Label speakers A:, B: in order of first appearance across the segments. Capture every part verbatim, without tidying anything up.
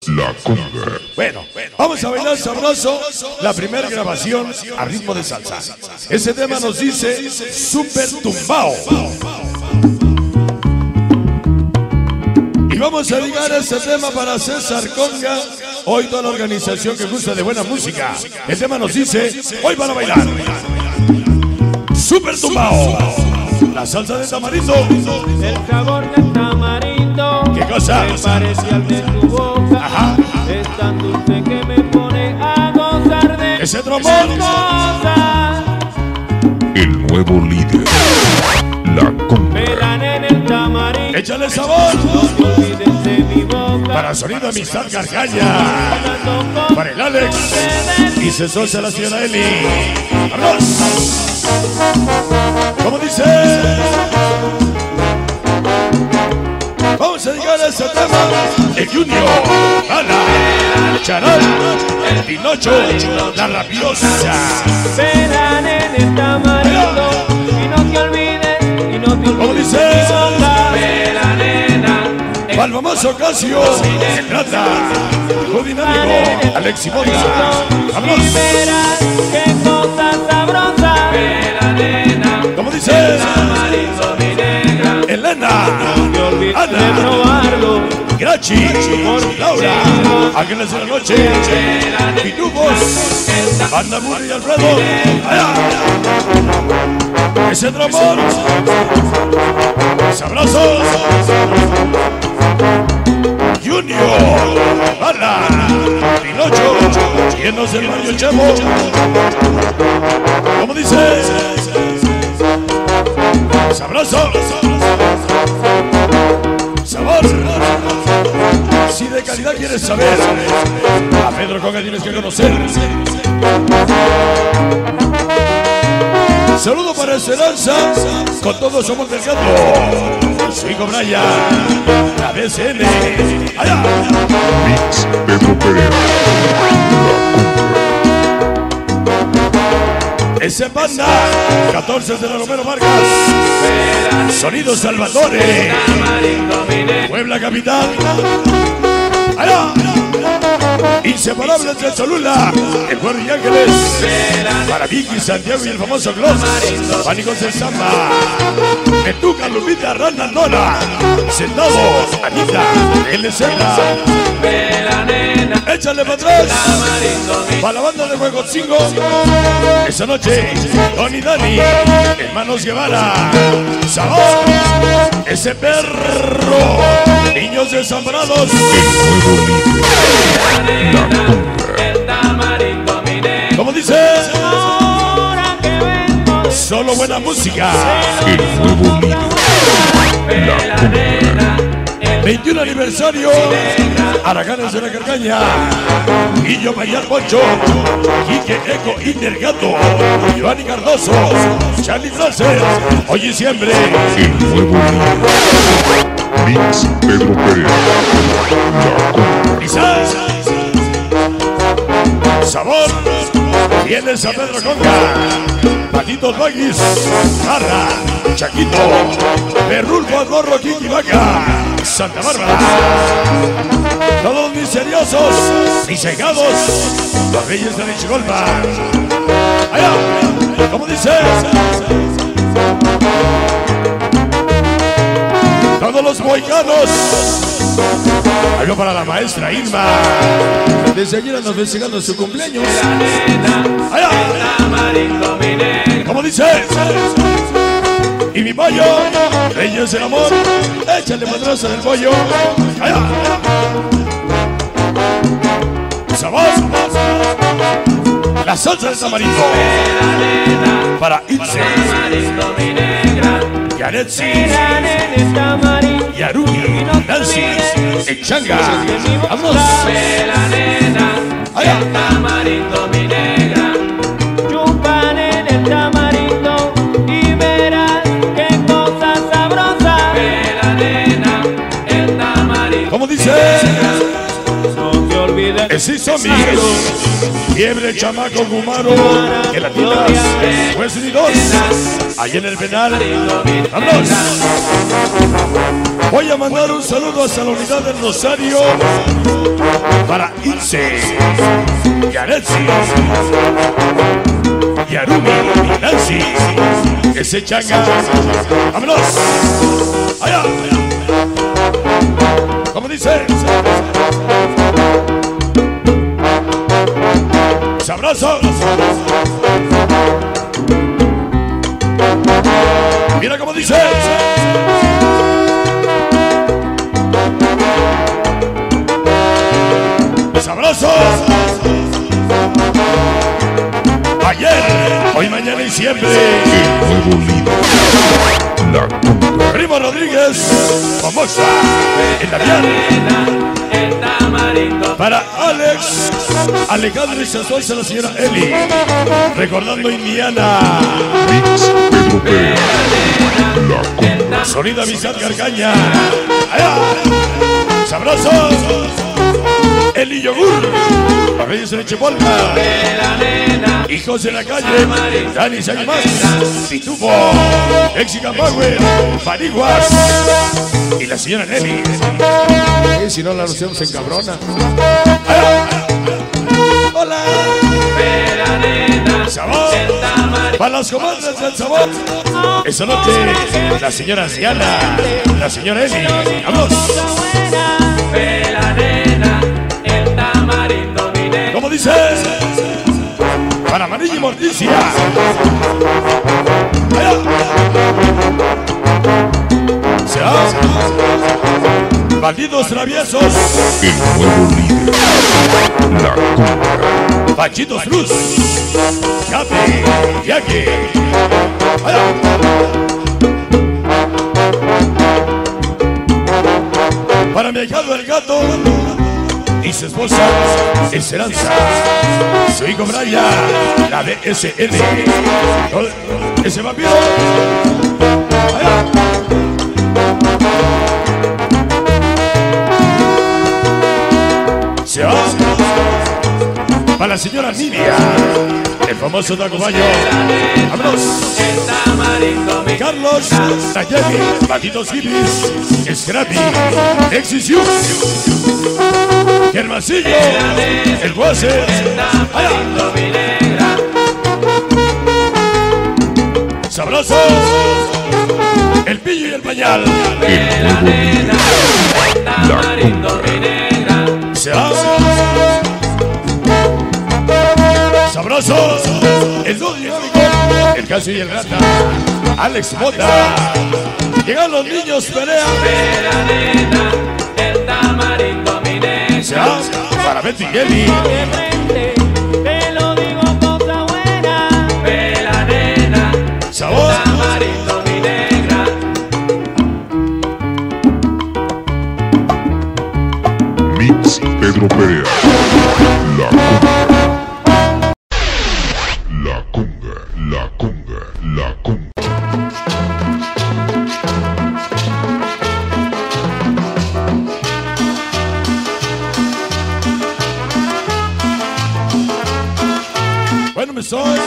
A: La Conga.
B: Bueno, vamos a bailar sabroso la primera grabación a ritmo de salsa. Ese tema nos dice Super Tumbao. Y vamos a dedicar ese tema para César Conga. Hoy toda la organización que gusta de buena música. El tema nos dice, hoy van a bailar Super Tumbao. La salsa de tamarindo.
C: El sabor del tamarindo.
B: ¿Qué cosa?
C: Me parece al de tu boca.
B: Ajá.
C: Es tan dulce que me pone a gozar de
B: ese trombón.
C: Cosas.
A: El nuevo líder. La Conga.
C: Pelan en el tamarindo.
B: Échale sabor.
C: No te olvides de mi boca.
B: Para sonido amistad Gargaña. Para el Alex. Y se socia la señora Eli. ¡Vámonos! ¿Cómo dice? Vamos a llegar a ese tema. El Junior, Ana, Charal, el Pinocho, la Rabiosa.
C: Pelan en el tamarindo. Y no te olvides, y no te
B: ¿Cómo
C: olvides
B: dice?
C: de mi boca. Pelan
B: Para el famoso Casio, se trata. Hijo dinámico, Alexi Mota. ¡Vámonos!
C: y verás qué cosa sabrosa.
B: ¿Cómo dice?
C: Tamarindo, mi negra.
B: Elena,
C: No te olvides de
B: Ana,
C: probarlo.
B: Grachi, Laura, Ángeles de la Noche, Pitufos, Banda Burri y Alfredo. ¡Allá! Ese trombón, sabrosos, Junior, Bala, Pinocho, llenos del barrio Chemo. ¿Cómo dice? Sabroso, sabor. Si de calidad quieres saber, a Pedro Conga tienes que conocer. Saludo para Esperanza, con todos somos del gato. Su hijo Brian, la B C N. ¡Allá!
A: Mix Pedro Perea.
B: Ese Banda, catorce de la Romero Vargas. Sonido Salvatore. Puebla Capital. ¡Allá! Inseparables de Cholula, el Juan y Ángeles. Para Vicky, Santiago y el famoso Gloss. Pánicos del Samba. Metuca, Lupita, Rana, Nora. Sentado, Anita, L C. Échale para atrás. Para la banda de Juego cinco. Esa noche, Tony Dani, hermanos Guevara. Sabor, ese perro. Niños desamparados.
A: El nuevo líder. La Conga.
B: ¿Cómo dice?
C: Ahora que vengo.
B: Solo buena música.
A: El nuevo líder. La Conga.
B: veintiún aniversario. Araganes de la Carcaña. Guillo Mayar Poncho. Quique Eco Intergato. Giovanni Cardoso. Charlie Fraser. Hoy y siempre.
A: El nuevo líder. Mix Pedro Perea. La Conga.
B: Quizás. Sabor. Tienes a Pedro Conga. Patitos Baguis. Jarra. Chaquito. Perrulfo Adorro Kiki Vaca. Santa Bárbara. Todos misteriosos, disegados, los reyes de Lichigolpa. Allá, ¿cómo dice? Todos los moicanos. Algo para la maestra Irma. Desde ayer ando festejando su cumpleaños. Allá, ¿cómo dice? Y mi pollo, Reyes del Amor, échale madraza del pollo. Allá. Sabor. La salsa de tamarindo. Para Itze, Yanetsi, Yaruni, Nancy, Echanga. Vámonos. Allá.
C: Chupan en el tamarindo y verás qué cosa sabrosa.
B: ¿Cómo dice?
C: No te olvides.
B: Es Isomi. Fiebre, chamaco, Gumaro, que latinas, Wesley dos, allá en el penal. ¡Vámonos! Voy a mandar un saludo hasta la unidad del Rosario, para Ilse, Yaretsi, Yarumi, Nancy, ese changa. ¡Vámonos! ¡Allá! ¿Cómo dice? ¡Sabroso! Mira cómo dice. ¡Sabroso! Ayer, hoy, mañana y siempre.
D: El nuevo líder, la Conga.
B: Primo Rodríguez, famosa, el Damián.
A: El tamarindo.
B: Para Alex, Alejandro y Sanzuelza, la señora Eli. Recordando Indiana.
D: Mix Pedro Pérez, la Conga.
B: Sonido Amistad Carcaña. Allá. Sabroso. Eli Yogur. Los Reyes de Leche Polka. Hijos de la calle. Dani Saymas. Pitufo. Mexican Power. Maniguas. Y la señora Nelly.
E: Y si no, la noción se encabrona.
B: Hola. Sabor. Para las comadres del sabor. Esa noche, la señora Diana, la señora Eli. ¡Vamos! ¿Cómo dice? Para Manilla y Morticia. Allá. Se va. Bandidos traviesos.
D: El nuevo líder, la Conga.
B: Pachitos Cruz. Capi. Yaki. Allá. Para mi ahijado el gato y su esposa Esperanza, su hijo Brian, la D S N, ese vampiro. Allá. Se va para la señora Nidia, el famoso Tacubayo. ¡Vámonos! Carlos, Nayeli, Patitos Gibis, Scrappy, Exisiu, Germancillo, el Guase. ¡Allá! Sabroso, el Pillo y el Pañal.
D: El nuevo líder, la Conga.
B: Se va. Sabroso, el dúo dinámico, el Caso y el Rata, Alex Mota. Llegan los niños, pelea. Se va para Betty y Eli.
C: Te lo digo cosa buena.
B: Sabor.
D: Mix Pedro Pérez, la Conga. La Conga, la Conga, la Conga.
B: Bueno, me soy.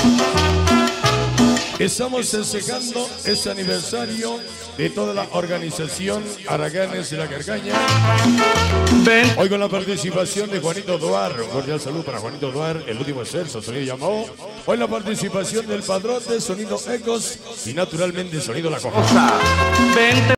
B: Estamos festejando este aniversario de toda la organización Araganes de la Carcaña. Hoy con la participación de Juanito Duar. Un cordial salud para Juanito Duar, el último esfuerzo, sonido llamó. Hoy la participación del padrón de Sonido Ecos y naturalmente Sonido La Coja.